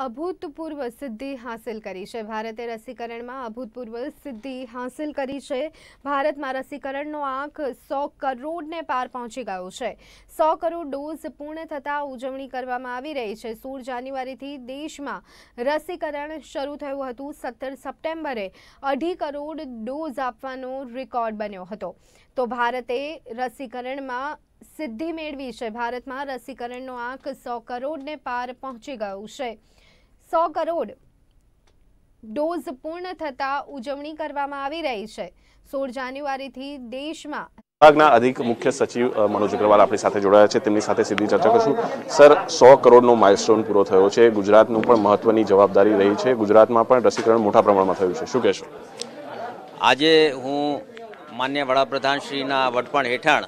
અભૂતપૂર્વ સિદ્ધિ હાંસિલ કરી છે। ભારતે રસીકરણમાં અભૂતપૂર્વ સિદ્ધિ હાંસિલ કરી છે। ભારતમાં રસીકરણનો આંક 100 કરોડને પાર પહોંચી ગયો છે। 100 કરોડ ડોઝ પૂર્ણ થતાં ઉજવણી કરવામાં આવી રહી છે। 16 જાન્યુઆરીથી દેશમાં રસીકરણ શરૂ થયું હતું। 17 સપ્ટેમ્બરે 2.5 કરોડ ડોઝ આપવાનો રેકોર્ડ બન્યો હતો। તો ભારતે રસીકરણમાં સિદ્ધિ મેળવી છે। ભારતમાં રસીકરણનો આંક 100 કરોડને પાર પહોંચી ગયો છે। 100 કરોડ ડોઝ પૂર્ણ થતાં ઉજવણી કરવામાં આવી રહી છે। 16 જાન્યુઆરીથી દેશમાં વિભાગના અધિક મુખ્ય સચિવ મનોજ અગ્રવાલ આપણી સાથે જોડાયા છે। તેમની સાથે સીધી ચર્ચા કરશું। સર, 100 કરોડનો માઇલસ્ટોન પૂરો થયો છે। ગુજરાતનું પણ મહત્વની જવાબદારી રહી છે। ગુજરાતમાં પણ રસીકરણ મોટા પ્રમાણમાં થયું છે, શું કહેશો? આજે હું માન્ય વડાપ્રધાન શ્રીના વડપણ હેઠળ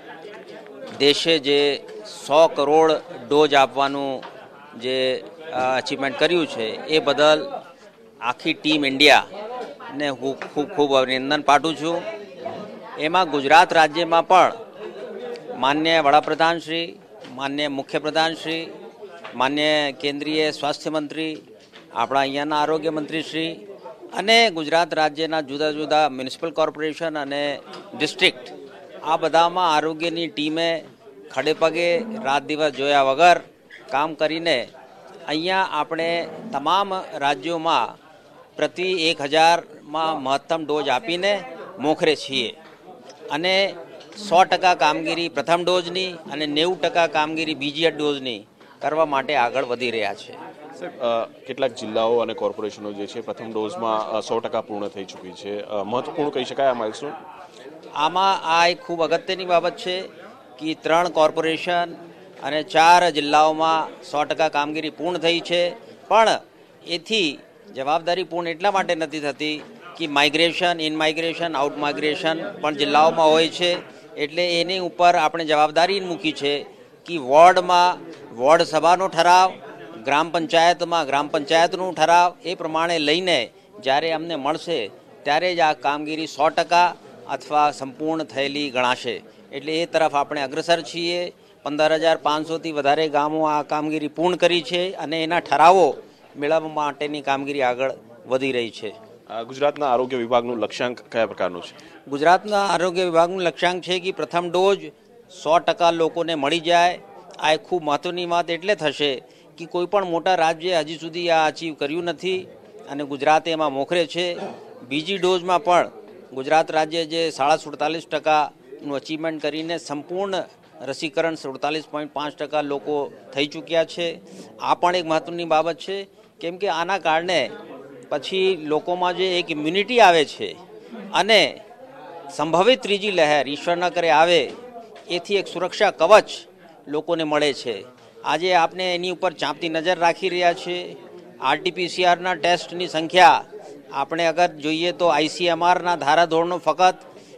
દેશે જે 100 કરોડ ડોઝ આપવાનું જે અચીવમેન્ટ કર્યું છે એ બદલ આખી ટીમ ઇન્ડિયાને હું ખૂબ અભિનંદન પાઠવું છું। એમાં ગુજરાત રાજ્યમાં પણ માન્ય વડાપ્રધાનશ્રી, માન્ય મુખ્યપ્રધાનશ્રી, માન્ય કેન્દ્રીય સ્વાસ્થ્ય મંત્રી, આપણા અહીંયાના આરોગ્ય મંત્રીશ્રી અને ગુજરાત રાજ્યના જુદા જુદા મ્યુનિસિપલ કોર્પોરેશન અને ડિસ્ટ્રિક્ટ આ બધામાં આરોગ્યની ટીમે ખડે પગે રાત દિવસ જોયા વગર કામ કરીને અહીંયા આપણે તમામ રાજ્યોમાં પ્રતિ 1000માં મહત્તમ ડોઝ આપીને મોખરે છીએ અને 100% કામગીરી પ્રથમ ડોઝની અને 90% કામગીરી બીજી ડોઝની કરવા માટે આગળ વધી રહ્યા છે। કેટલાક જિલ્લાઓ અને કોર્પોરેશનો જે છે પ્રથમ ડોઝમાં 100% પૂર્ણ થઈ ચૂકી છે। મહત્વપૂર્ણ કહી શકાય આ માઇલસ્ટોન? આમાં આ એક ખૂબ અગત્યની બાબત છે કે 3 કોર્પોરેશન અને 4 જિલ્લાઓમાં 100% કામગીરી પૂર્ણ થઈ છે। પણ એથી જવાબદારી પૂર્ણ એટલા માટે નથી થતી કે migration, in migration, out migration પણ જિલ્લાઓમાં હોય છે। એટલે એની ઉપર આપણે જવાબદારી મૂકી છે કે વોર્ડમાં વોર્ડ સભાનો ઠરાવ, ગ્રામ પંચાયતમાં ગ્રામ પંચાયતનું ઠરાવ એ પ્રમાણે લઈને જ્યારે અમને મળશે ત્યારે જ આ કામગીરી 100% અથવા સંપૂર્ણ થયેલી ગણાશે। એટલે એ તરફ આપણે અગ્રસર છીએ। 15,500થી વધારે ગામો આ કામગીરી પૂર્ણ કરી છે અને એના ઠરાવો મેળવવા માટેની કામગીરી આગળ વધી રહી છે। ગુજરાતના આરોગ્ય વિભાગનું લક્ષ્યાંક કયા પ્રકારનું છે? ગુજરાતના આરોગ્ય વિભાગનું લક્ષ્યાંક છે કે પ્રથમ ડોઝ 100% લોકોને મળી જાય। આ એક ખૂબ મહત્ત્વની વાત એટલે થશે કે કોઈ પણ મોટા રાજ્યે હજી સુધી આ અચીવ કર્યું નથી અને ગુજરાત એમાં મોખરે છે। બીજી ડોઝમાં પણ ગુજરાત રાજ્ય જે 47.5%નું અચીવમેન્ટ કરીને સંપૂર્ણ રસીકરણ 47.5% લોકો થઈ ચૂક્યા છે। આ પણ એક મહત્ત્વની બાબત છે કેમ કે આના કારણે પછી લોકોમાં જે એક ઇમ્યુનિટી આવે છે અને સંભવિત ત્રીજી લહેર ઈશ્વર ન કરે આવે એથી એક સુરક્ષા કવચ લોકોને મળે છે। આજે આપણે એની ઉપર ચાંપતી નજર રાખી રહ્યા છીએ। RT-PCRના ટેસ્ટની સંખ્યા આપણે અગર જોઈએ તો ICMRના ધારાધોરણો ફક્ત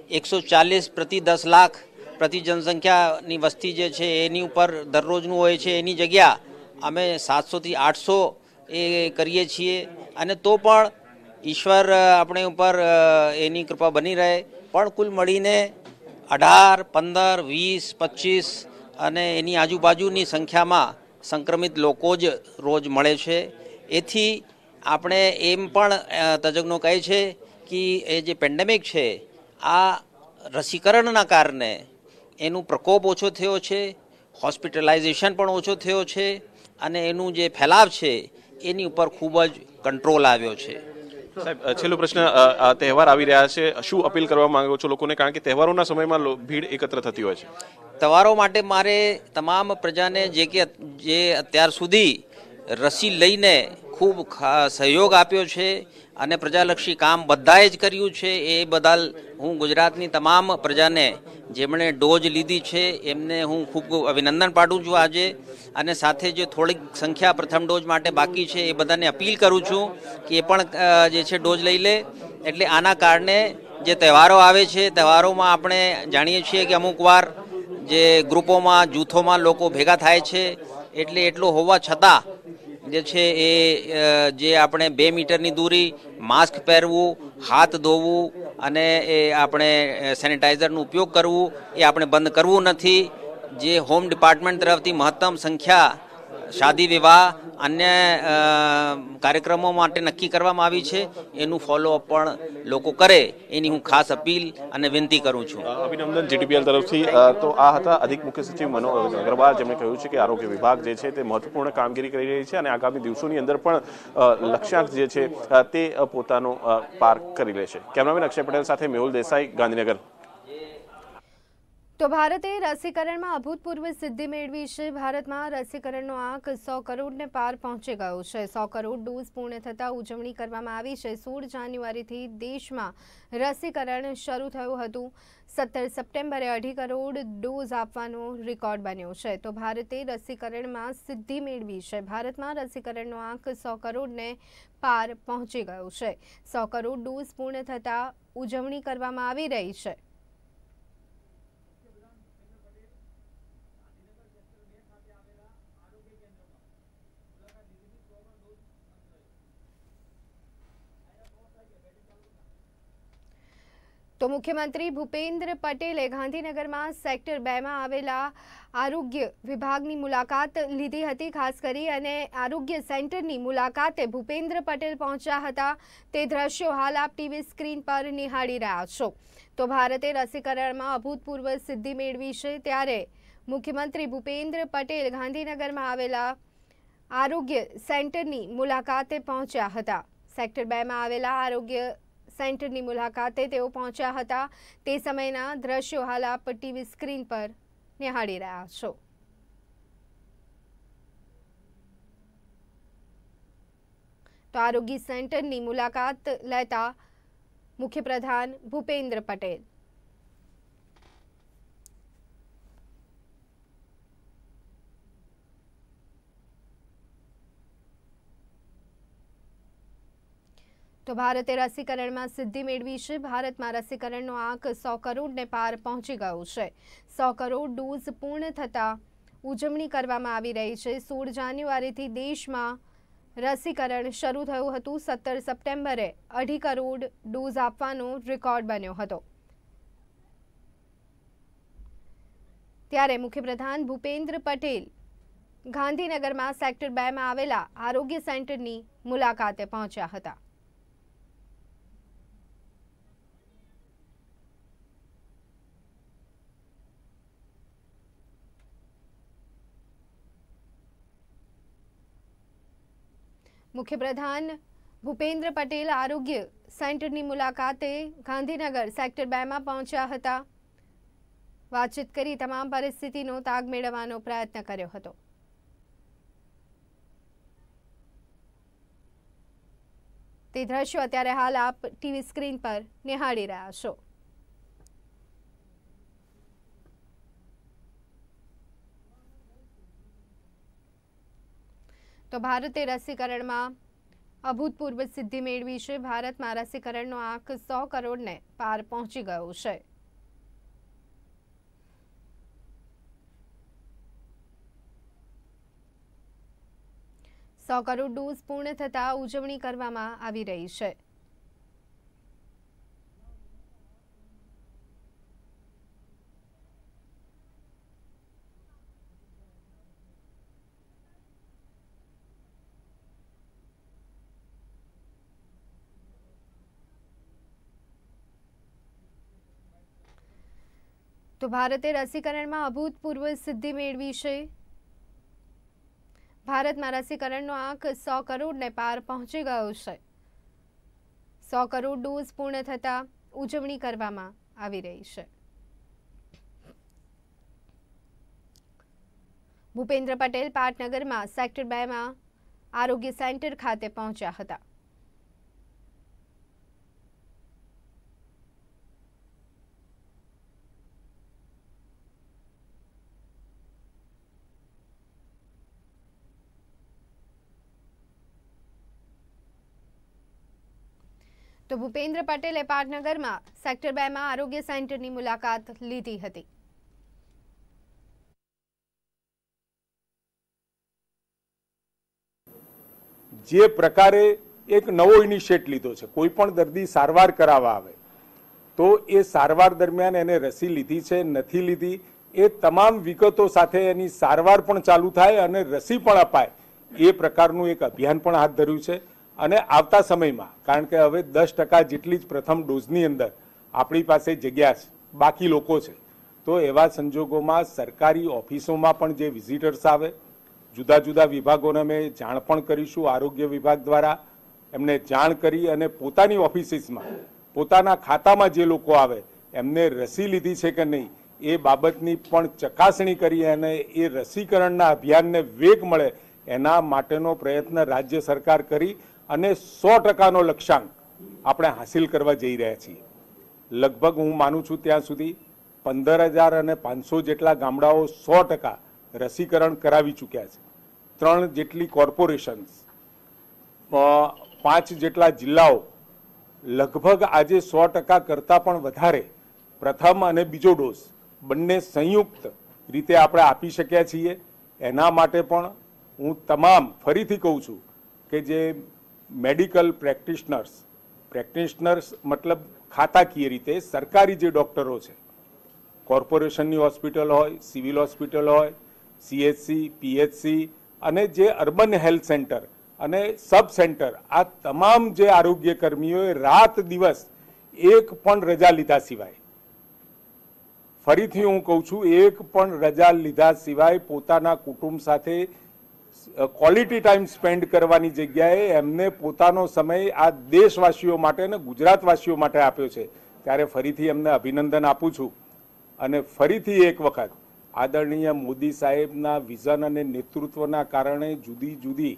140 પ્રતિ 10 લાખ પ્રતિ જનસંખ્યાની વસ્તી જે છે એની ઉપર દરરોજનું હોય છે એની જગ્યા અમે 700થી 800 એ કરીએ છીએ અને તો પણ ઈશ્વર આપણે ઉપર એની કૃપા બની રહે। પણ કુલ મળીને 18, 15, 20, 25 અને એની આજુબાજુની સંખ્યામાં સંક્રમિત લોકો જ રોજ મળે છે। એથી આપણે એમ પણ તજજ્ઞો કહે છે કે એ જે પેન્ડેમિક છે આ રસીકરણના કારણે એનું પ્રકોપ ઓછો થયો છે, હોસ્પિટલાઇઝેશન પણ ઓછો થયો છે અને એનું જે ફેલાવ છે એની ઉપર ખૂબ જ કંટ્રોલ આવ્યો છે। સાહેબ, છેલ્લો પ્રશ્ન, તહેવાર આવી રહ્યા છે, શું અપીલ કરવા માંગો છો લોકોને? કારણ કે તહેવારોના સમયમાં ભીડ એકત્ર થતી હોય છે। તહેવારો માટે મારે તમામ પ્રજાને જે અત્યાર સુધી રસી લઈને ખૂબ સહયોગ આપ્યો છે અને પ્રજાલક્ષી કામ બધાએ જ કર્યું છે એ બદલ હું ગુજરાતની તમામ પ્રજાને જેમણે ડોઝ લીધી છે એમને હું ખૂબ અભિનંદન પાઠવું છું આજે। અને સાથે જે થોડીક સંખ્યા પ્રથમ ડોઝ માટે બાકી છે એ બધાને અપીલ કરું છું કે એ પણ જે છે ડોઝ લઈ લે। એટલે આના કારણે જે તહેવારો આવે છે તહેવારોમાં આપણે જાણીએ છીએ કે અમુક વાર જે ગ્રુપોમાં જૂથોમાં લોકો ભેગા થાય છે એટલે એટલો હોવા છતાં જે છે એ જે આપણે 2 મીટરની દૂરી, માસ્ક પહેરવું, હાથ ધોવું અને એ આપણે સેનિટાઈઝરનો ઉપયોગ કરવું એ આપણે બંધ કરવું નથી। જે હોમ ડિપાર્ટમેન્ટ તરફથી મહત્તમ સંખ્યા શાદી વિવાહ અન્ય કાર્યક્રમો માટે નક્કી કરવામાં આવી છે એનું ફોલોઅપ પણ લોકો કરે એની હું ખાસ અપીલ અને વિનંતી કરું છું. અભિનંદન જીટીપીએલ તરફથી. તો આ હતા અધિક મુખ્ય સચિવ મનોજ અગ્રવાલ, જેમણે કહ્યું છે કે આરોગ્ય વિભાગ જે છે તે મહત્વપૂર્ણ કામગીરી કરી રહી છે અને આગામી દિવસોની અંદર પણ લક્ષ્યાંક જે છે તે પોતાનો પાર કરી લેશે. કેમેરામેન અક્ષય પટેલ સાથે મેહુલ દેસાઈ, ગાંધીનગર. તો ભારતે રસીકરણમાં અભૂતપૂર્વ સિદ્ધિ મેળવી છે. ભારતમાં રસીકરણનો આંક 100 કરોડને પાર પહોંચી ગયો છે. 100 કરોડ ડોઝ પૂર્ણ થતાં ઉજવણી કરવામાં આવી છે. 16 જાન્યુઆરીથી દેશમાં રસીકરણ શરૂ થયું હતું. 17 સપ્ટેમ્બરે 2.5 કરોડ ડોઝ આપવાનો રેકોર્ડ બન્યો છે. તો ભારતે રસીકરણમાં સિદ્ધિ મેળવી છે. ભારતમાં રસીકરણનો આંક 100 કરોડને પાર પહોંચી ગયો છે. 100 કરોડ ડોઝ પૂર્ણ થતાં ઉજવણી કરવામાં આવી રહી છે. તો મુખ્યમંત્રી ભૂપેન્દ્ર પટેલે ગાંધીનગરમાં સેક્ટર 2 માં આવેલા આરોગ્ય વિભાગની મુલાકાત લીધી હતી. ખાસ કરી અને આરોગ્ય સેન્ટરની મુલાકાતે ભૂપેન્દ્ર પટેલ પહોંચ્યા હતા. તે દ્રશ્યો હાલ આપ ટીવી સ્ક્રીન પર નિહાળી રહ્યા છો. તો ભારતે રસીકરણમાં અભૂતપૂર્વ સિદ્ધિ મેળવી છે. ત્યારે મુખ્યમંત્રી ભૂપેન્દ્ર પટેલ ગાંધીનગરમાં આવેલા આરોગ્ય સેન્ટરની મુલાકાતે પહોંચ્યા હતા. સેક્ટર 2 માં આવેલા આરોગ્ય સેન્ટરની મુલાકાતે તેઓ પહોંચ્યા હતા. તે સમયના દ્રશ્યો હાલ આપ ટીવી સ્ક્રીન પર નિહાળી રહ્યા છો. તો આરોગ્ય સેન્ટરની મુલાકાત લેતા મુખ્યપ્રધાન ભૂપેન્દ્ર પટેલ. તો ભારતે રસીકરણમાં સિદ્ધિ મેળવી છે. ભારતમાં રસીકરણનો આંક 100 કરોડને પાર પહોંચી ગયો છે. 100 કરોડ ડોઝ પૂર્ણ થતાં ઉજવણી કરવામાં આવી રહી છે. 16 જાન્યુઆરીથી દેશમાં રસીકરણ શરૂ થયું હતું. 17 સપ્ટેમ્બરે 2.5 કરોડ ડોઝ આપવાનો રેકોર્ડ બન્યો હતો. ત્યારે મુખ્યપ્રધાન ભૂપેન્દ્ર પટેલ ગાંધીનગરમાં સેક્ટર 2 માં આવેલા આરોગ્ય સેન્ટરની મુલાકાતે પહોંચ્યા હતા. મુખ્યપ્રધાન ભૂપેન્દ્ર પટેલ આરોગ્ય સેન્ટરની મુલાકાતે ગાંધીનગર સેક્ટર 2 માં પહોંચ્યા હતા. વાતચીત કરી તમામ પરિસ્થિતિનો તાગ મેળવવાનો પ્રયત્ન કર્યો હતો. તે દ્રશ્યો અત્યારે હાલ આપ ટીવી સ્ક્રીન પર નિહાળી રહ્યા છો. તો ભારતે રસીકરણમાં અભૂતપૂર્વ સિદ્ધિ મેળવી છે. ભારતમાં રસીકરણનો આંક 100 કરોડને પાર પહોંચી ગયો છે. સો કરોડ ડોઝ પૂર્ણ થતાં ઉજવણી કરવામાં આવી રહી છે. તો ભારતે રસીકરણમાં અભૂતપૂર્વ સિદ્ધિ મેળવી છે. ભારતમાં રસીકરણનો આંક 100 કરોડને પાર પહોંચી ગયો છે. 100 કરોડ ડોઝ પૂર્ણ થતાં ઉજવણી કરવામાં આવી રહી છે. ભૂપેન્દ્ર પટેલ પાટનગરમાં સેક્ટર 2 માં આરોગ્ય સેન્ટર ખાતે પહોંચ્યા હતા. તો ભૂપેન્દ્ર પટેલે પાટનગરમાં સેક્ટર 2 માં આરોગ્ય સેન્ટરની મુલાકાત લીધી હતી. જે પ્રકારે એક નવો ઇનિશિયેટ લીધો છે, કોઈ પણ દર્દી સારવાર કરાવવા આવે તો એ સારવાર દરમિયાન એને રસી લીધી છે નથી લીધી એ તમામ વિગતો સાથે એની સારવાર પણ ચાલુ થાય અને રસી પણ અપાય એ પ્રકારનું એક અભિયાન પણ હાથ ધર્યું છે. અને આવતા સમયમાં, કારણ કે હવે 10% જેટલી જ પ્રથમ ડોઝની અંદર આપણી પાસે જગ્યા છે, બાકી લોકો છે, તો એવા સંજોગોમાં સરકારી ઓફિસોમાં પણ જે વિઝિટર્સ આવે, જુદા જુદા વિભાગોને અમે જાણ પણ કરીશું આરોગ્ય વિભાગ દ્વારા, એમને જાણ કરી અને પોતાની ઓફિસીસમાં પોતાના ખાતામાં જે લોકો આવે એમને રસી લીધી છે કે નહીં એ બાબતની પણ ચકાસણી કરી અને એ રસીકરણના અભિયાનને વેગ મળે એના માટેનો પ્રયત્ન રાજ્ય સરકાર કરી અને 100%નો લક્ષ્યાંક આપણે હાસિલ કરવા જઈ રહ્યા છીએ. લગભગ હું માનું છું ત્યાં સુધી 15,500 જેટલા ગામડાઓ 100% રસીકરણ કરાવી ચૂક્યા છે. 3 જેટલી કોર્પોરેશન્સ, 5 જેટલા જિલ્લાઓ લગભગ આજે 100% કરતાં પણ વધારે પ્રથમ અને બીજો ડોઝ બંને સંયુક્ત રીતે આપણે આપી શક્યા છીએ. એના માટે પણ હું તમામ ફરીથી કહું છું કે જે મેડિકલ પ્રેક્ટિશનર્સ મતલબ ખાતાકીય રીતે સરકારી જે ડૉક્ટરો છે, કોર્પોરેશનની હોસ્પિટલ હોય, સિવિલ હોસ્પિટલ હોય, CHC, PHC અને જે અર્બન હેલ્થ સેન્ટર અને સબ સેન્ટર, આ તમામ જે આરોગ્ય કર્મીઓએ રાત દિવસ એક પણ રજા લીધા સિવાય, ફરીથી હું કહું છું, એક પણ રજા લીધા સિવાય પોતાના કુટુંબ સાથે ક્વોલિટી ટાઈમ સ્પેન્ડ કરવાની જગ્યાએ એમને પોતાનો સમય આ દેશવાસીઓ માટે અને ગુજરાતવાસીઓ માટે આપ્યો છે. ત્યારે ફરીથી એમને અભિનંદન આપું છું. અને ફરીથી એક વખત આદરણીય મોદી સાહેબના વિઝન અને નેતૃત્વના કારણે જુદી જુદી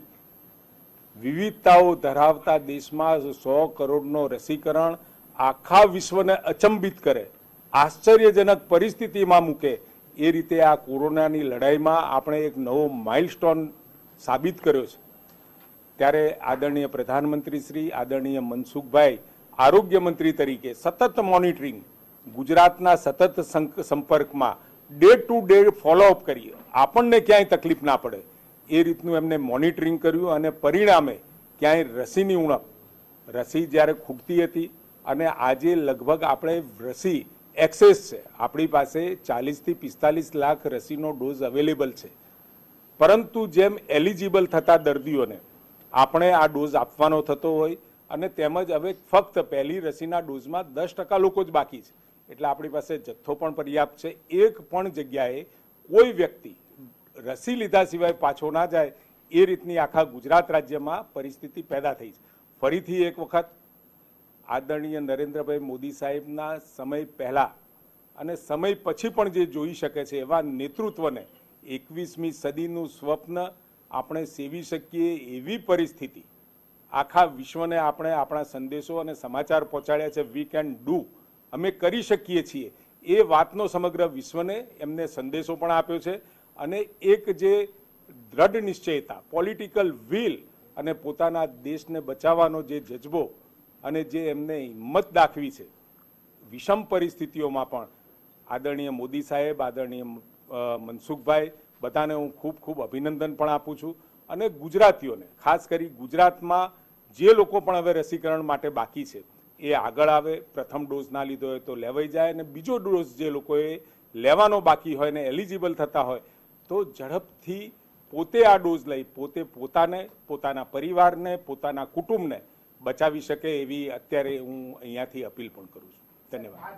વિવિધતાઓ ધરાવતા દેશમાં 100 કરોડનો રસીકરણ આખા વિશ્વને અચંબિત કરે, આશ્ચર્યજનક પરિસ્થિતિમાં મૂકે એ રીતે આ કોરોનાની લડાઈમાં આપણે એક નવો માઇલસ્ટોન સાબિત કર્યો છે. ત્યારે આદરણીય પ્રધાનમંત્રી શ્રી, આદરણીય મનસુખભાઈ આરોગ્ય મંત્રી તરીકે સતત મોનિટરિંગ, ગુજરાતના સતત સંપર્કમાં, ડે ટુ ડે ફોલોઅપ કરી આપણને ક્યાંય તકલીફ ના પડે એ રીતનું એમને મોનિટરિંગ કર્યું અને પરિણામે ક્યાંય રસીની ઉણપ, રસી જ્યારે ખૂટતી હતી અને આજે લગભગ આપણે રસી એક્સેસ છે, આપણી પાસે 40 થી 45 લાખ રસીનો ડોઝ અવેલેબલ છે. પરંતુ જેમ એલિજિબલ થતા દર્દીઓને આપણે આ ડોઝ આપવાનો થતો હોય અને તેમજ હવે ફક્ત પહેલી રસીના ડોઝમાં 10% લોકો જ બાકી છે, એટલે આપણી પાસે જથ્થો પણ પર્યાપ્ત છે. એક પણ જગ્યાએ કોઈ વ્યક્તિ રસી લીધા સિવાય પાછો ના જાય એ રીતની આખા ગુજરાત રાજ્યમાં પરિસ્થિતિ પેદા થઈ છે. ફરીથી એક વખત આદરણીય નરેન્દ્રભાઈ મોદી સાહેબના સમય પહેલા અને સમય પછી પણ જે જોઈ શકે છે એવા નેતૃત્વને 21મી સદીનું સ્વપ્ન આપણે સેવી શકીએ એવી પરિસ્થિતિ આખા વિશ્વને આપણે આપણા સંદેશો અને સમાચાર પહોંચાડ્યા છે. વી કેન ડુ, અમે કરી શકીએ છીએ એ વાતનો સમગ્ર વિશ્વને એમને સંદેશો પણ આપ્યો છે. અને એક જે દ્રઢ નિશ્ચયતા, પોલિટિકલ વિલ અને પોતાના દેશને બચાવવાનો જે જજ્બો અને જે એમને હિંમત દાખવી છે વિષમ પરિસ્થિતિઓમાં પણ, આદરણીય મોદી સાહેબ, આદરણીય મનસુખભાઈ, બધાને હું ખૂબ ખૂબ અભિનંદન પણ આપું છું. અને ગુજરાતીઓને, ખાસ કરી ગુજરાતમાં જે લોકો પણ હવે રસીકરણ માટે બાકી છે એ આગળ આવે, પ્રથમ ડોઝ ના લીધો હોય તો લેવાઈ જાય, અને બીજો ડોઝ જે લોકોએ લેવાનો બાકી હોય ને એલિજિબલ થતા હોય તો ઝડપથી પોતે આ ડોઝ લઈ પોતે પોતાને, પોતાના પરિવારને, પોતાના કુટુંબને બચાવી શકે એવી અત્યારે હું અહીંયાથી અપીલ પણ કરું છું. ધન્યવાદ.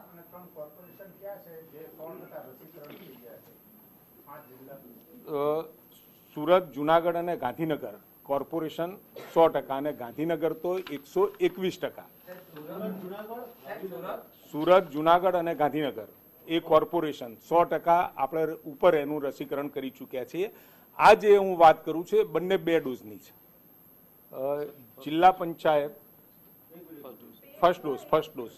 સુરત, જુનાગઢ અને ગાંધીનગર કોર્પોરેશન 100% અને ગાંધીનગર તો 121%. સુરત, જુનાગઢ અને ગાંધીનગર એ કોર્પોરેશન 100% આપણે ઉપર એનું રસીકરણ કરી ચૂક્યા છીએ. આ જે હું વાત કરું છું બંને 2 ડોઝની છે. જિલ્લા પંચાયત ફર્સ્ટ ડોઝ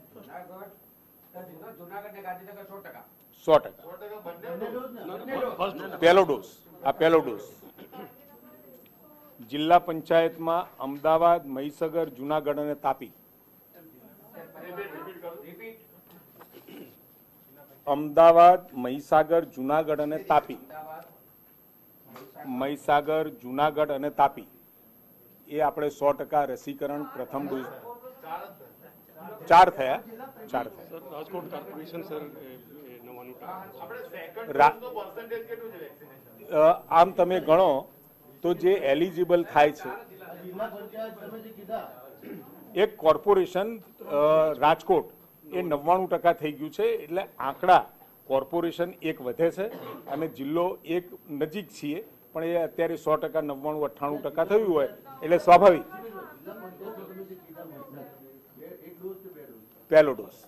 100%. પહેલો ડોઝ, આ પહેલો ડોઝ. જિલ્લા પંચાયતમાં અમદાવાદ, મહીસાગર, જુનાગઢ અને તાપી. અમદાવાદ, મહીસાગર, જુનાગઢ અને તાપી. મહીસાગર, જુનાગઢ અને તાપી એ આપણે 100% રસીકરણ પ્રથમ ડોઝ 4 થયા. રાજકોટ કોર્પોરેશન સર આમ તમે ગણો તો જે એલિજિબલ થાય છે, એક કોર્પોરેશન રાજકોટ એ 99% થઈ ગયું છે, એટલે આંકડા કોર્પોરેશન એક વધે છે અને જિલ્લો એક નજીક છીએ, પણ એ અત્યારે 100%, 99, 98% થયું હોય એટલે સ્વાભાવિક પહેલો ડોઝ.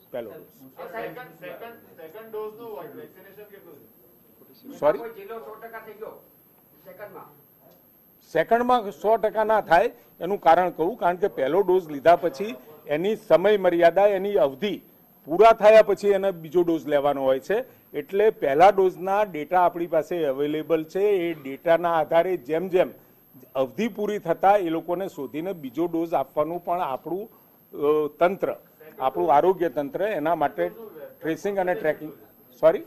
સોરી, સેકન્ડમાં 100% ના થાય એનું કારણ કહું, કારણ કે પહેલો ડોઝ લીધા પછી એની સમય મર્યાદા, એની અવધિ પૂરા થયા પછી એને બીજો ડોઝ લેવાનો હોય છે, એટલે પહેલા ડોઝના ડેટા આપણી પાસે અવેલેબલ છે. એ ડેટાના આધારે જેમ જેમ અવધિ પૂરી થતાં એ લોકોને શોધીને બીજો ડોઝ આપવાનું પણ આપણું તંત્ર, આપણું આરોગ્ય તંત્ર એના માટે ટ્રેસિંગ અને ટ્રેકિંગ. સોરી,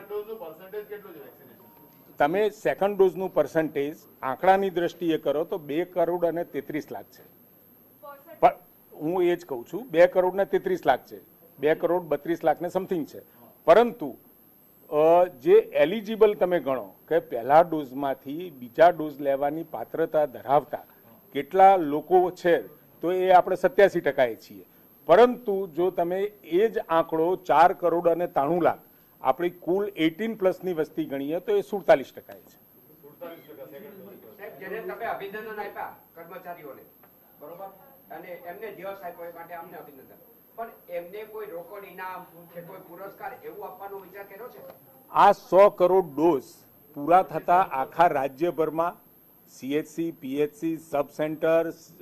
તમે સેકન્ડ ડોઝનું પર્સન્ટેજ આંકડાની દ્રષ્ટિએ કરો તો 2,33,00,000 છે, પણ હું એ જ કહું છું 2,33,00,000 છે, 2,32,00,000 ને સમથિંગ છે, પરંતુ જે એલિજિબલ તમે ગણો કે પહેલા ડોઝમાંથી બીજા ડોઝ લેવાની પાત્રતા ધરાવતા કેટલા લોકો છે, તો એ આપણે 87% છીએ, પરંતુ જો તમે એ જ આંકડો 4,93,00,000 આપણી કુલ 18+ ની વસ્તી ગણીએ તો એ 47% છે. જેને તમે અભિનંદન આપ્યા કર્મચારીઓને, બરોબર, અને એમને દિવસ આપ્યો એ માટે અમને અભિનંદન, પણ એમને કોઈ રોકડ ઇનામ કે કોઈ પુરસ્કાર એવું આપવાનો વિચાર કર્યો છે? આ 100 કરોડ ડોઝ પૂરા થતા આખા રાજ્યભરમાં CHC, PHC, sub center,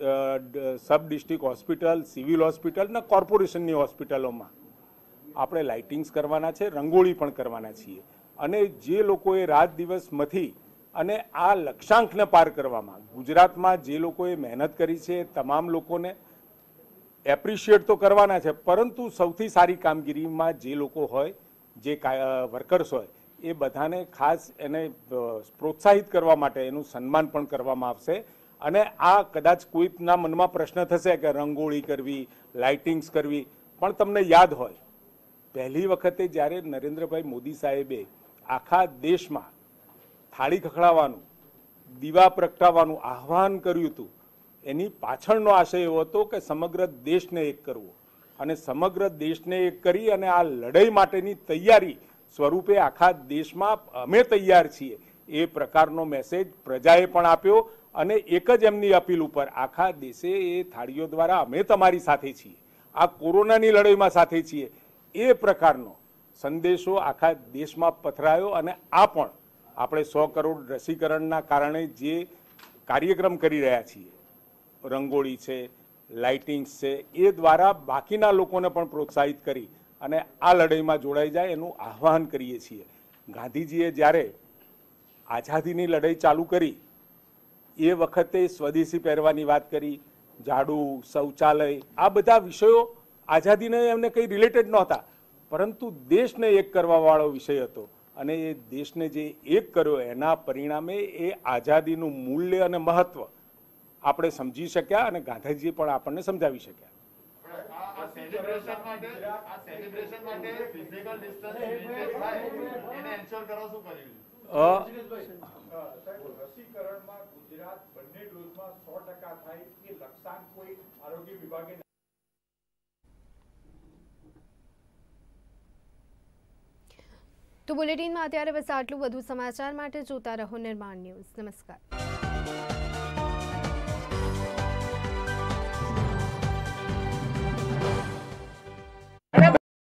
sub district hospital, civil hospital અને કોર્પોરેશનની હોસ્પિટલોમાં આપણે લાઇટિંગ્સ કરવાના છે, રંગોળી પણ કરવાના છીએ, અને જે લોકોએ રાત દિવસ મથી અને આ લક્ષ્યાંકને પાર કરવામાં ગુજરાતમાં જે લોકોએ મહેનત કરી છે તમામ લોકોને એપ્રિશિએટ તો કરવાના છે, પરંતુ સૌથી સારી કામગીરીમાં જે લોકો હોય, જે વર્કર્સ હોય, એ બધાને ખાસ એને પ્રોત્સાહિત કરવા માટે એનું સન્માન પણ કરવામાં આવશે. અને આ કદાચ કોઈના મનમાં પ્રશ્ન થશે કે રંગોળી કરવી, લાઇટિંગ્સ કરવી, પણ તમને યાદ હોય પહેલી વખતે જ્યારે નરેન્દ્રભાઈ મોદી સાહેબે આખા દેશમાં થાળી ખખડાવવાનું, દીવા પ્રગટાવવાનું આહ્વાન કર્યું હતું, એની પાછળનો આશય એવો હતો કે સમગ્ર દેશને એક કરવો, અને સમગ્ર દેશને એક કરી અને આ લડાઈ માટેની તૈયારી સ્વરૂપે આખા દેશમાં અમે તૈયાર છીએ એ પ્રકારનો મેસેજ પ્રજાએ પણ આપ્યો, અને એક જ એમની અપીલ ઉપર આખા દેશે એ થાળીઓ દ્વારા અમે તમારી સાથે છીએ, આ કોરોનાની લડાઈમાં સાથે છીએ, એ પ્રકારનો સંદેશો આખા દેશમાં પથરાયો. અને આ પણ આપણે 100 કરોડ રસીકરણના કારણે જે કાર્યક્રમ કરી રહ્યા છીએ, રંગોળી છે, લાઇટિંગ્સ છે, એ દ્વારા બાકીના લોકોને પણ પ્રોત્સાહિત કરી અને આ લડાઈમાં જોડાઈ જાય એનું આહ્વાન કરીએ છીએ. ગાંધીજીએ જ્યારે આઝાદીની લડાઈ ચાલુ કરી એ વખતે સ્વદેશી પહેરવાની વાત કરી, ઝાડુ, શૌચાલય, આ બધા વિષયો આઝાદીને એમને કંઈ રિલેટેડ નહોતા, પરંતુ દેશને એક કરવાવાળો વિષય હતો, અને એ દેશને જે એક કર્યો એના પરિણામે એ આઝાદીનું મૂલ્ય અને મહત્વ આપણે સમજી શક્યા, અને ગાંધીજી પણ આપણને સમજાવી શક્યા. રસીકરણમાં ગુજરાત બંને ડોઝમાં 100% થાય એ લક્ષ્યાંક કોઈ આરોગ્ય વિભાગે. તો બુલેટિનમાં અત્યારે બસ આટલું. વધુ સમાચાર માટે જોતા રહો નિર્માણ ન્યૂઝ. નમસ્કાર.